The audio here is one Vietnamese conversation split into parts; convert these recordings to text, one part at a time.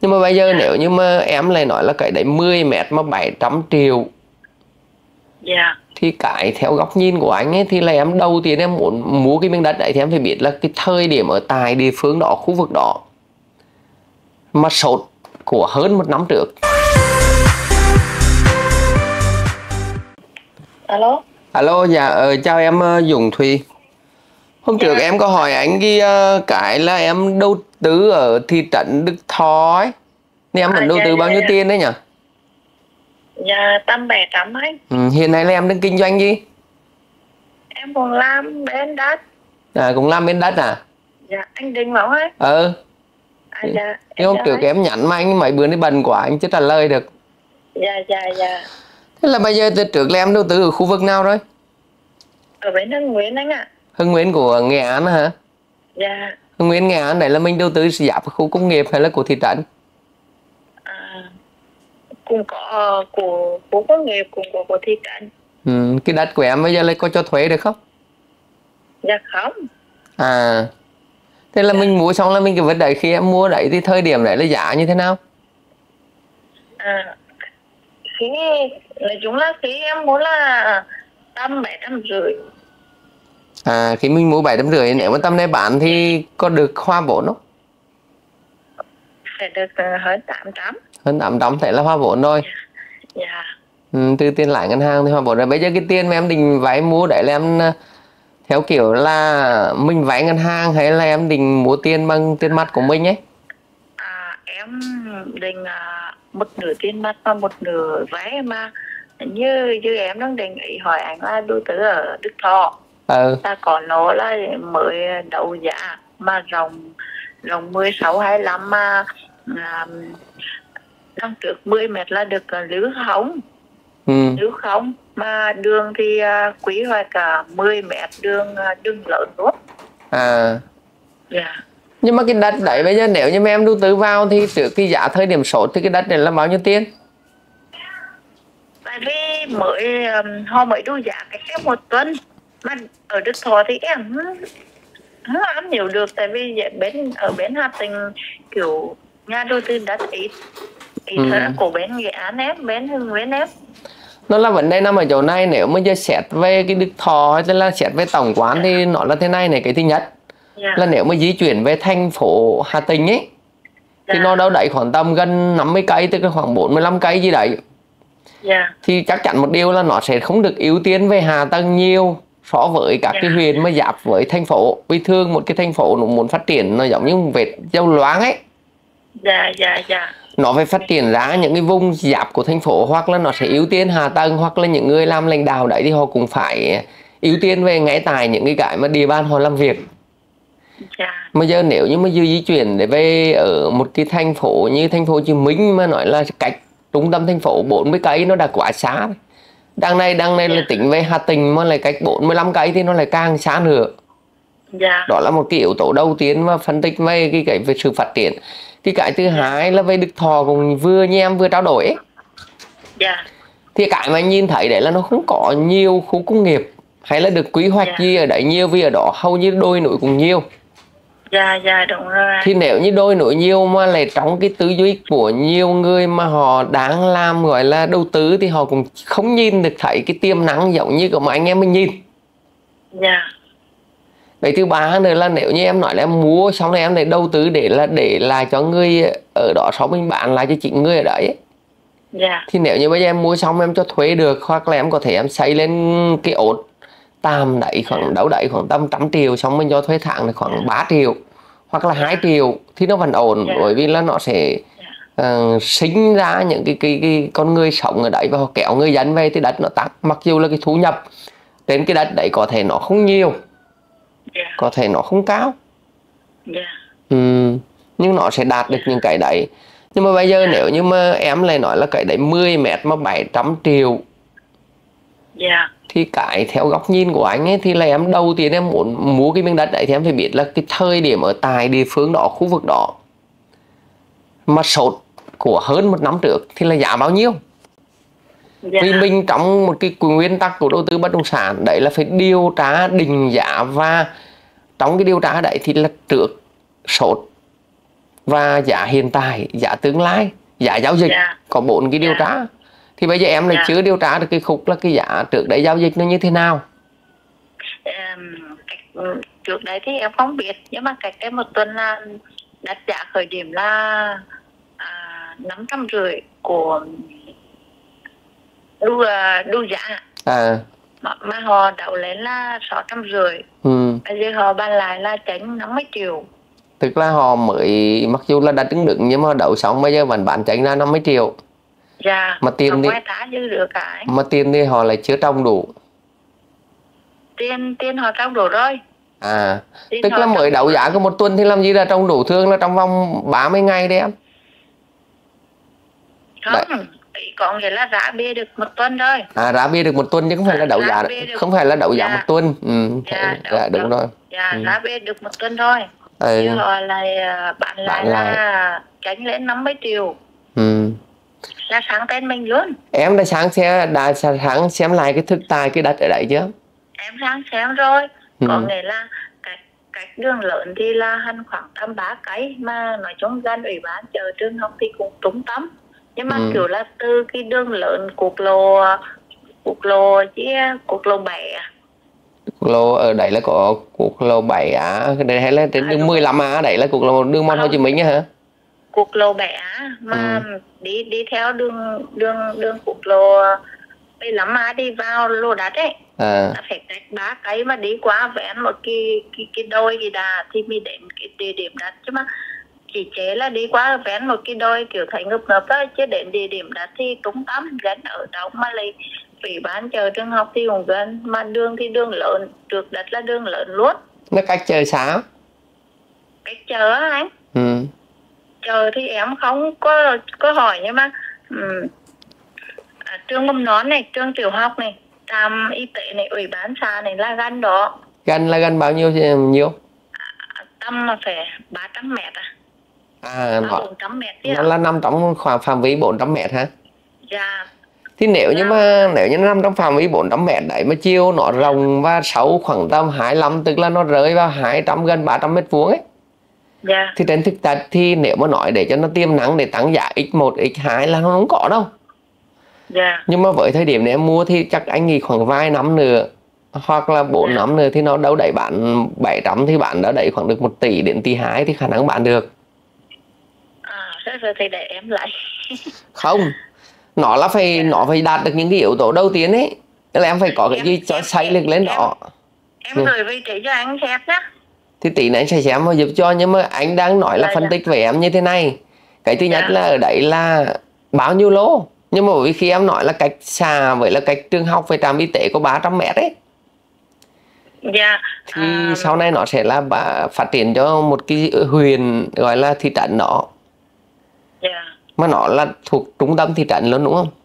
Nhưng mà bây giờ nếu như mà em lại nói là cái đấy 10 mét mà 700 triệu Dạ. thì cái theo góc nhìn của anh ấy thì là em đầu tiên em muốn mua cái miếng đất đấy thì em phải biết là cái thời điểm ở tại địa phương đó, khu vực đó mà sốt của hơn một năm trước. Alo. Alo, dạ chào em Dũng Thùy. Hôm trước em có hỏi anh cái là em đầu tư ở thị trấn Đức Thọ ấy, nên em vẫn đầu tư bao nhiêu tiền đấy nhỉ? Dạ tầm 700 anh. Hiện nay là em đang kinh doanh gì? Em còn làm bên đất. Cũng làm bên đất à? Dạ anh Đình bảo ấy. Dạ, cái hôm trước em nhắn mà anh mấy bữa nay bận quá anh chưa trả lời được. Dạ. Thế là bây giờ từ trước là em đầu tư ở khu vực nào rồi? Ở bên Hưng Nguyên anh ạ. Hưng Nguyên của Nghệ An hả? Dạ. Hưng Nguyên Nghệ An này là mình đầu tư giáp khu công nghiệp hay là của thị trấn? Cũng có của khu công nghiệp, cũng có của thị trấn. Cái đất của em bây giờ lại có cho thuê được không? Dạ không. Thế là mình mua xong là mình cái vật đấy, khi em mua đấy thì thời điểm đấy là giá như thế nào? Khi nói chung là khi em mua là tầm 750. Khi mình mua 750, nếu mà tầm này bán thì có được hoa vốn không? Phải được hơn 800. Hơn 800 thế là hoa vốn rồi. Dạ. Từ tiền lãi ngân hàng thì hoa vốn rồi. Bây giờ cái tiền mà em định vay mua đấy là em theo kiểu là mình vay ngân hàng hay là em định mua tiền bằng tiền mặt của mình ấy? Em định một nửa tiền mặt và một nửa vay, mà như em đang định ý hỏi anh là đầu tư ở Đức Thọ. Ta có nó là mới đấu giá mà rộng 16-25 mà đằng trước 10 mét là được lưu không mà đường thì quý hoạch cả 10 mét đường lớn luôn. Dạ. Nhưng mà cái đất đấy bây giờ nếu như mà em đầu tư vào thì trước cái giá thời điểm sốt thì cái đất này là bao nhiêu tiền? Tại vì họ mới đấu giá cách một tuần, mà ở Đức Thọ thì em không am hiểu được, tại vì ở bên Hà Tĩnh kiểu nhà đầu tư đất ít hơn là của bên Nghệ An em, bên Hưng Nguyên em. Nó là vấn đề nằm ở chỗ này. Nếu mà giờ xét về cái Đức Thọ hay là xét về tổng quán thì nó là thế này này. Cái thứ nhất là nếu mà di chuyển về thành phố Hà Tĩnh ấy thì nó đâu đấy khoảng tầm gần 50 cây, tức là khoảng 45 cây gì đấy. Thì chắc chắn một điều là nó sẽ không được ưu tiên về hạ tầng nhiều so với các cái huyện mà giáp với thành phố. Vì thường một cái thành phố nó muốn phát triển nó giống như một vệt dâu loáng ấy. Nó phải phát triển ra những cái vùng giáp của thành phố, hoặc là nó sẽ ưu tiên hạ tầng, hoặc là những người làm lãnh đạo đấy thì họ cũng phải ưu tiên về ngay tại những cái mà địa bàn họ làm việc. Mà giờ nếu như mà di chuyển để về ở một cái thành phố như thành phố Hồ Chí Minh mà nói là cách trung tâm thành phố 40 cây nó đã quá xa. Đằng này là tính về Hà Tĩnh mà lại cách 45 cây thì nó lại càng xa nữa. Đó là một cái yếu tố đầu tiên mà phân tích về về sự phát triển. Cái thứ hai là về Đức Thọ cũng vừa như em vừa trao đổi ấy. Thì cái mà nhìn thấy đấy là nó không có nhiều khu công nghiệp hay là được quy hoạch gì ở đấy nhiều, vì ở đó hầu như đồi núi cũng nhiều. Đúng rồi. Thì nếu như đồi núi nhiều mà lại trong cái tư duy của nhiều người mà họ đang làm gọi là đầu tư thì họ cũng không nhìn được thấy cái tiềm năng giống như của anh em mình nhìn. Vậy thứ ba nữa là nếu như em nói là em mua xong rồi em lại đầu tư để lại cho người ở đó, sau mình bán lại cho chính người ở đấy. Thì nếu như bây giờ em mua xong em cho thuê được, hoặc là em có thể em xây lên cái ốt tạm đấy khoảng đâu đấy khoảng tầm 100 triệu, xong mình cho thuê tháng là khoảng 3 triệu hoặc là 2 triệu thì nó vẫn ổn. Bởi vì là nó sẽ sinh ra những cái con người sống ở đấy và họ kéo người dân về thì đất nó tăng. Mặc dù là cái thu nhập trên cái đất đấy có thể nó không nhiều, có thể nó không cao, nhưng nó sẽ đạt được những cái đấy. Nhưng mà bây giờ nếu như mà em lại nói là cái đấy 10 mét mà 700 triệu thì cái theo góc nhìn của anh ấy thì là em đầu tiên em muốn mua cái miếng đất đấy thì em phải biết là cái thời điểm ở tại địa phương đó, khu vực đó mà sốt của hơn một năm trước thì là giá bao nhiêu. Vì mình trong một cái nguyên tắc của đầu tư bất động sản đấy là phải điều tra định giá, và trong cái điều tra đấy thì là trước sốt và giá hiện tại, giá tương lai, giá giao dịch, có 4 cái điều tra. Thì bây giờ em là chưa điều tra được cái khúc là cái giá trước đấy giao dịch nó như thế nào. Trước đấy thì em không biết, nhưng mà cách đây một tuần là đặt giá khởi điểm là 550 của đu giá, mà họ đậu lên là 650. Bây giờ họ bàn lại là tránh 50 triệu. Tức là họ mới, mặc dù là đã trứng đứng nhưng mà đậu xong bây giờ vẫn bán tránh ra 50 triệu. Dạ, mà tiền thì mà tiền thì họ lại chưa trồng đủ. Tiền họ trồng đủ rồi. Tức là mới đấu giá có một tuần thì làm gì là trồng đủ, thường là trong vòng 30 ngày đấy em. Không, có nghĩa là rã bia được một tuần rồi. Rã bia được một tuần chứ không phải là đấu giá, không phải là đấu giá một tuần. Đúng rồi. Rã bia được một tuần rồi. Chứ họ lại bán lại là tránh lên 50 triệu. Là sáng tên mình luôn. Em đã sáng xem lại cái thực tài cái đất ở đấy chưa? Em sáng xem rồi. Có nghĩa là cách đường lớn thì là hành khoảng tầm 3 cây, mà nói chung gần ủy ban chợ trường học thì cũng trung tâm. Nhưng mà kiểu là từ cái đường lớn quốc lộ 7 Quốc lộ ở đấy là có quốc lộ 7 hay là trên đường 15 đấy là quốc lộ đường Mòn Hồ Chí Minh hả? Quốc lộ 7 mà đi theo đường quốc lộ 15 đi vào lô đất ấy. Phải cách 3 cây mà đi qua vén một cái đôi gì đà thì mới đến cái địa điểm đất, chứ mà chỉ chế là đi qua vén một cái đôi kiểu thấy ngập ngập đó, chứ đến địa điểm đất thì trung tâm gần ở đâu mà lại ủy ban chợ trường học thì cũng gần, mà đường thì đường lớn, trước đất là đường lớn luôn. Nó cách chợ sao? Cách chợ á anh. Chợ thì em không có hỏi, nhưng mà trường mầm non này, trường tiểu học này, trạm y tế này, ủy ban xã này là gần đó. Gần là gần bao nhiêu nhiều? Tầm là phải 300 mét nó 400 mét nó là nằm trong khoảng phạm vi 400 mét hả? Dạ. Thì nếu như nó nằm trong phạm vi 400 mét đấy mà chiều nó rộng và sâu khoảng tầm 25, tức là nó rơi vào 200 gần 300 mét vuông ấy. Thì trên thực tế thì nếu mà nói để cho nó tiềm năng để tăng giá x1, x2 là nó không có đâu. Nhưng mà với thời điểm này em mua thì chắc anh nghĩ khoảng vài năm nữa hoặc là 4 năm nữa thì nó đâu đẩy bán 700 thì bạn đã đẩy khoảng được 1 tỷ đến 1,2 tỷ thì khả năng bán được. Rồi thì để em lại. Không, nó phải đạt được những cái yếu tố đầu tiên ấy. Tức là em phải có cái gì cho xây lực lên đó. Em gửi vị trí cho anh xem nhá. Thì tí nữa anh sẽ xem và giúp cho, nhưng mà anh đang nói là phân tích với em như thế này. Cái thứ nhất là ở đấy là bao nhiêu lô. Nhưng mà bởi vì khi em nói là cách xa với là cách trường học về trạm y tế có 300 mét ấy. Thì sau này nó sẽ là phát triển cho một cái huyện gọi là thị trấn đó. Mà nó là thuộc trung tâm thị trấn luôn đúng không?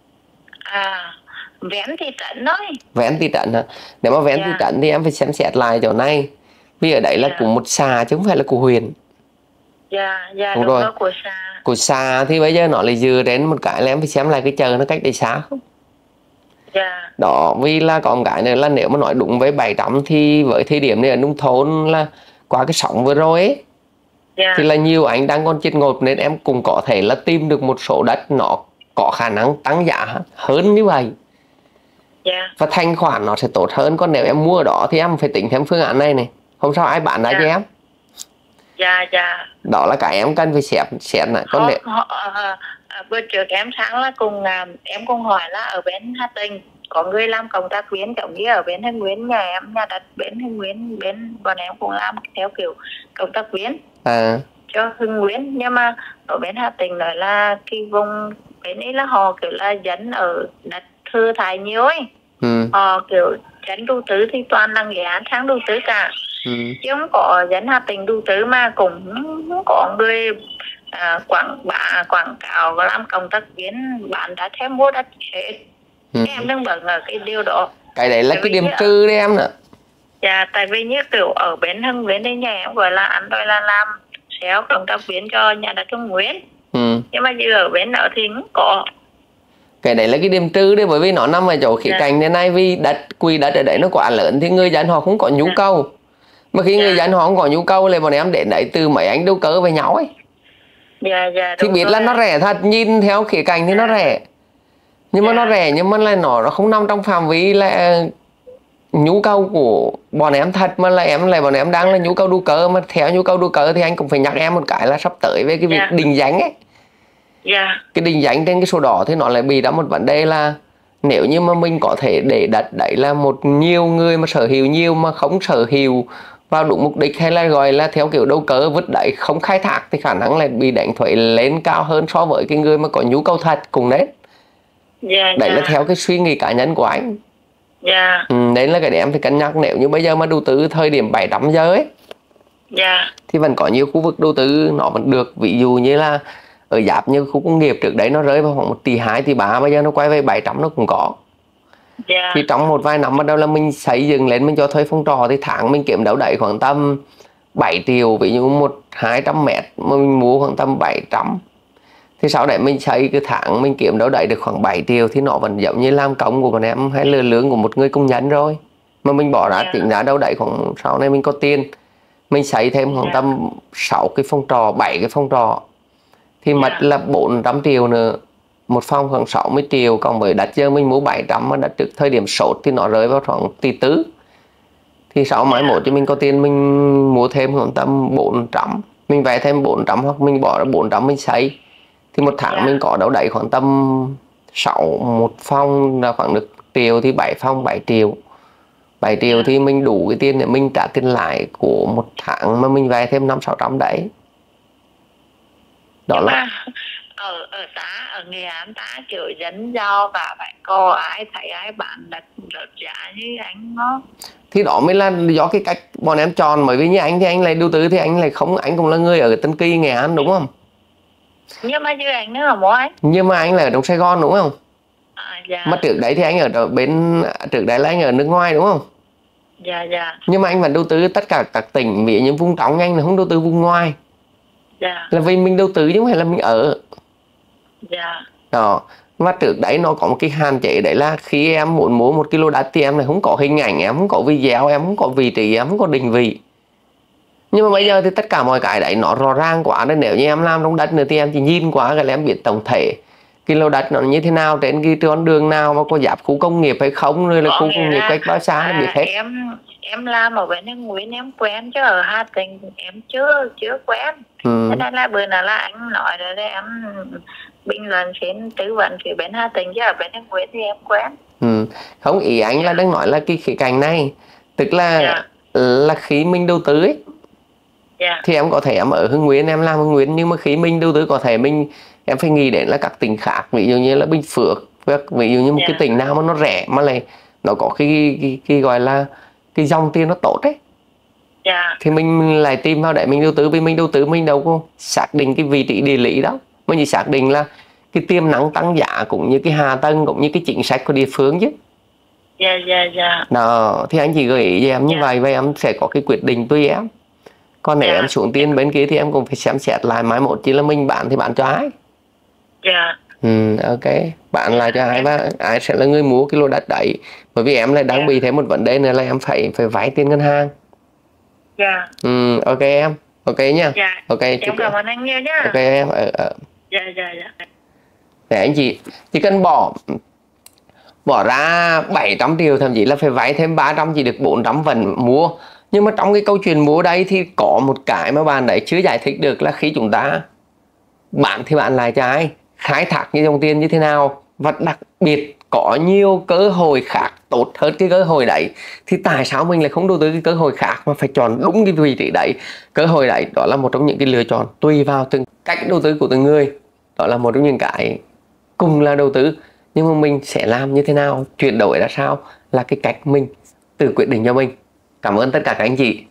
Vén thị trấn thôi. Vén thị trấn hả? Nếu mà vén thị trấn thì em phải xem xét lại chỗ này. Vì ở đấy là của một xã chứ không phải là của huyện. Đúng rồi. Của xã thì bây giờ nó lại dựa đến một cái là em phải xem lại cái chợ nó cách đấy xa không? Đó, vì là có một cái nữa là nếu mà nói đúng với 700 thì với thời điểm này ở nông thôn là qua cái sóng vừa rồi ấy, thì là nhiều anh đang còn chết ngột, nên em cũng có thể là tìm được một số đất nó có khả năng tăng giá hơn như vậy. Và thanh khoản nó sẽ tốt hơn. Còn nếu em mua ở đó thì em phải tính thêm phương án này. Không sao ai bán ra cho em. Đó là cái em cần phải xét lại. Bữa trước em sáng là em cùng hỏi là ở bên Hà Tĩnh có người làm công tác viên, kiểu như ở bên Hưng Nguyên, nhà đất bên Hưng Nguyên, bên bọn em cũng làm theo kiểu công tác viên cho Hưng Nguyên. Nhưng mà ở bên Hà Tĩnh nói là cái vùng bên ấy là họ kiểu là dân ở đất thừa thải nhiều ấy. Họ kiểu dân đầu tư thì toàn là Nghệ An sang đầu tư cả. Chứ không có dân Hà Tĩnh đầu tư, mà cũng không có người quảng cáo và làm công tác viên bán đất thêm mua đất hết. Em đang bận ở cái điều đó. Cái đấy là cái điểm trừ đấy em nữa. Tại vì như kiểu ở bên Hưng Nguyên đây nhà em gọi là anh tôi là làm xéo công tác viên cho nhà đất Hưng Nguyên. Nhưng mà giờ ở bên đó thì không có. Cái đấy là cái điểm trừ đấy, bởi vì nó nằm ở chỗ khía cạnh thế này, vì quỹ đất ở đấy nó quá lớn thì người dân họ không có nhu cầu. Mà khi người dân họ không có nhu cầu thì bọn em đến đấy từ mấy anh đầu cơ với nhau ấy. Thì biết là nó rẻ thật, nhìn theo khía cạnh thì nó rẻ, nhưng mà nó rẻ nhưng mà là nó không nằm trong phạm vi là nhu cầu của bọn em thật, mà là em lại bọn em đang là nhu cầu đu cờ, mà theo nhu cầu đu cờ thì anh cũng phải nhắc em một cái là sắp tới về cái việc định danh ấy. Cái định danh trên cái sổ đỏ thì nó lại bị đó một vấn đề là nếu như mà mình có thể để đất đấy là một nhiều người mà sở hữu nhiều mà không sở hữu vào đúng mục đích, hay là gọi là theo kiểu đầu cơ vứt đấy không khai thác, thì khả năng là bị đánh thuế lên cao hơn so với cái người mà có nhu cầu thật cùng đấy. Đấy là theo cái suy nghĩ cá nhân của anh. Đấy là cái để em phải cân nhắc. Nếu như bây giờ mà đầu tư thời điểm 700 giờ ấy, thì vẫn có nhiều khu vực đầu tư nó vẫn được. Ví dụ như là ở Giáp như khu công nghiệp trước đấy nó rơi vào khoảng 1,2 tỷ, 1,3 tỷ, bây giờ nó quay về 700 nó cũng có. Thì trong một vài năm bắt đầu là mình xây dựng lên, mình cho thuê phòng trọ thì tháng mình kiếm đâu đấy khoảng tầm 7 triệu, ví dụ 200 mét mà mình mua khoảng tầm 700, thì sau đấy mình xây cái tháng mình kiếm đâu đấy được khoảng 7 triệu, thì nó vẫn giống như làm công của bọn em hay là lương của một người công nhân rồi, mà mình bỏ ra tính ra đâu đấy khoảng sau này mình có tiền, mình xây thêm khoảng tầm 6 cái phòng trọ, 7 cái phòng trọ thì mất là 400 triệu nữa, một phòng khoảng 60 triệu, còn với đất giờ mình mua 700 mà đất trước thời điểm sốt thì nó rơi vào khoảng 1,4 tỷ, thì sau mai một thì mình có tiền mình mua thêm khoảng tầm 400, mình vay thêm 400 hoặc mình bỏ ra 400 mình xây, thì một tháng mình có đâu đấy khoảng tầm 6 một phòng là khoảng được triệu, thì 7 phòng 7 triệu. 7 triệu thì mình đủ cái tiền để mình trả tiền lãi của một tháng mà mình vay thêm 500-600 đấy. Đó là ở xã, ở Nghệ An ta kiểu dân giàu và phải có ai thấy ai bán đất rớt giá như anh nó. Thì đó mới là do cái cách bọn em chọn, bởi vì như anh thì anh lại đầu tư thì anh lại không, anh cũng là người ở Tân Kỳ, Nghệ An đúng không? Nhưng mà như anh nữa là mỗi anh. Nhưng mà anh là ở trong Sài Gòn đúng không? Mà trước đấy thì anh ở bên, trước đấy là anh ở nước ngoài đúng không? Nhưng mà anh vẫn đầu tư tất cả các tỉnh, ví dụ như vùng trống anh là không đầu tư vùng ngoài. Là vì mình đầu tư chứ không phải là mình ở. Đó. Và trước đấy nó có một cái hạn chế, đấy là khi em muốn mua 1 kg đất thì em lại không có hình ảnh, em không có video, em không có vị trí, em không có định vị. Nhưng mà bây giờ thì tất cả mọi cái đấy nó rõ ràng quá, nên nếu như em làm trong đất nữa thì em chỉ nhìn qua cái là em biết tổng thể cái lô đất nó như thế nào, trên cái con đường nào, mà có giáp khu công nghiệp hay không, rồi là khu công nghiệp cách bao xa là biết hết. Em làm ở bên Hưng Nguyên em quen, chứ ở Hà Tĩnh em chưa quen. Cho nên là bữa nào là anh nói rồi đấy, em bình luận xin tư vấn phía bên Hà Tĩnh, chứ ở bên Hưng Nguyên thì em quen. Không, ý anh là đang nói là cái khía cạnh này, tức là khi mình đầu tư ấy, thì em có thể em ở Hưng Nguyên em làm Hưng Nguyên, nhưng mà khi mình đầu tư có thể em phải nghĩ đến là các tỉnh khác, ví dụ như là Bình Phước, ví dụ như một cái tỉnh nào mà nó rẻ mà lại nó có cái gọi là cái dòng tiền nó tốt ấy, thì mình lại tìm vào để mình đầu tư. Vì mình đầu tư mình đâu có xác định cái vị trí địa lý đó, mình chỉ xác định là cái tiềm năng tăng giá cũng như cái hạ tầng cũng như cái chính sách của địa phương chứ. Đó, thì anh chỉ gợi ý cho em như vậy, và em sẽ có cái quyết định tùy em. Còn nếu em xuống tiền bên kia thì em cũng phải xem xét lại, mai một chỉ là mình bán thì bán cho ai. Ok, bạn lại cho ai và ai sẽ là người mua cái lô đất đấy. Bởi vì em lại đang bị thêm một vấn đề nữa là em phải vay tiền ngân hàng. Ok em, ok nhá. Ok, em cảm ơn anh nhiều nhá. Ok em. Để anh chị chỉ cần bỏ ra 700 triệu, thậm chí là phải vay thêm 300 chỉ được 400 vẫn mua. Nhưng mà trong cái câu chuyện mua đây thì có một cái mà bạn đấy chưa giải thích được, là khi chúng ta bán thì bạn lại cho ai, khai thác như dòng tiền như thế nào, và đặc biệt có nhiều cơ hội khác tốt hơn cái cơ hội đấy, thì tại sao mình lại không đầu tư cái cơ hội khác mà phải chọn đúng cái vị trí đấy. Cơ hội đấy đó là một trong những cái lựa chọn tùy vào từng cách đầu tư của từng người, đó là một trong những cái cùng là đầu tư, nhưng mà mình sẽ làm như thế nào, chuyển đổi ra sao là cái cách mình tự quyết định cho mình. Cảm ơn tất cả các anh chị.